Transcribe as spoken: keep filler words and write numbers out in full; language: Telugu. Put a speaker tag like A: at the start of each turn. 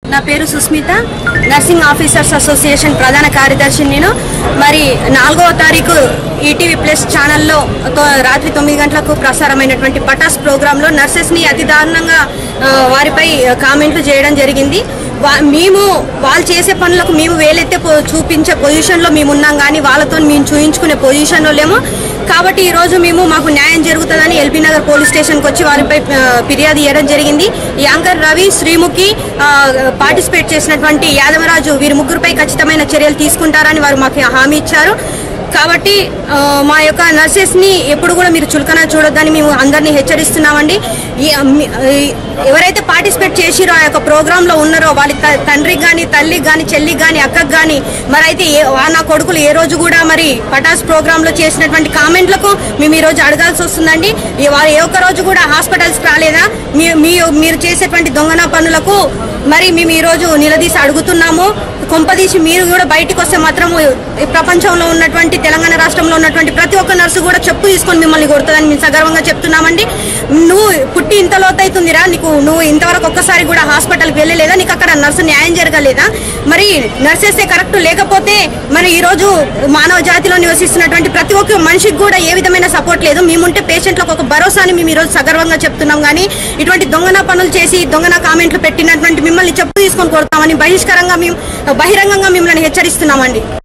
A: నా పేరు సుస్మిత, నర్సింగ్ ఆఫీసర్స్ అసోసియేషన్ ప్రధాన కార్యదర్శి. నేను మరి నాలుగవ తారీఖు ఈటీవీ ప్లస్ ఛానల్లో రాత్రి తొమ్మిది గంటలకు ప్రసారమైనటువంటి పటాస్ ప్రోగ్రాంలో నర్సెస్ని అతి దారుణంగా వారిపై కామెంట్లు చేయడం జరిగింది. మేము వాళ్ళు చేసే పనులకు మేము వేలెత్తే చూపించే పొజిషన్లో మేము ఉన్నాం, కానీ వాళ్ళతో మేము చూయించుకునే పొజిషన్లో లేము. కాబట్టి ఈరోజు మేము మాకు న్యాయం జరుగుతుందని ఎల్బీ నగర్ పోలీస్ స్టేషన్కి వచ్చి వారిపై ఫిర్యాదు ఇవ్వడం జరిగింది. యాంకర్ రవి, శ్రీముఖి, పార్టిసిపేట్ చేసినటువంటి యాదవరాజు వీరి ముగ్గురుపై ఖచ్చితమైన చర్యలు తీసుకుంటారని వారు మాకు హామీ ఇచ్చారు. కాబట్టి మా యొక్క నర్సెస్ని ఎప్పుడు కూడా మీరు చులకన చూడొద్దని మేము అందరినీ హెచ్చరిస్తున్నామండి. ఎవరైతే పార్టిసిపేట్ చేసిరో ఆ యొక్క ప్రోగ్రాంలో ఉన్నారో వాళ్ళ తండ్రికి కానీ, తల్లికి కానీ, చెల్లికి కానీ, అక్కకి కానీ మరి అయితే నా కొడుకులు ఏ రోజు కూడా మరి పటాస్ ప్రోగ్రాంలో చేసినటువంటి కామెంట్లకు మేము ఈరోజు అడగాల్సి వస్తుందండి. వారు ఏ ఒక్క రోజు కూడా హాస్పిటల్స్కి రాలేదా? మీ మీరు చేసేటువంటి దొంగన పనులకు మరి మేము ఈరోజు నిలదీసి అడుగుతున్నాము. కొంపదీసి మీరు కూడా బయటకు వస్తే మాత్రము ప్రపంచంలో ఉన్నటువంటి తెలంగాణ రాష్ట్రంలో ఉన్నటువంటి ప్రతి ఒక్క నర్సు కూడా చెప్పు తీసుకొని మిమ్మల్ని కొడుతుందని మేము సగర్వంగా చెప్తున్నామండి. నువ్వు పుట్టి ఇంత లోతైతుందిరా, నీకు నువ్వు ఇంతవరకు ఒక్కసారి కూడా హాస్పిటల్కి వెళ్ళలేదా? నీకు అక్కడ నర్సు న్యాయం జరగలేదా? మరి నర్సెసే కరెక్ట్ లేకపోతే మరి ఈరోజు మానవ జాతిలో నివసిస్తున్నటువంటి ప్రతి ఒక్క మనిషికి కూడా ఏ విధమైన సపోర్ట్ లేదు. మేముంటే పేషెంట్లకు ఒక భరోసాని మేము ఈరోజు సగర్వంగా చెప్తున్నాం. కానీ ఇటువంటి దొంగన పనులు చేసి దొంగన కామెంట్లు పెట్టినటువంటి మిమ్మల్ని చెప్పు తీసుకొని కొడతామని బహిష్కరంగా మేము బహిరంగంగా మిమ్మల్ని హెచ్చరిస్తున్నామండి.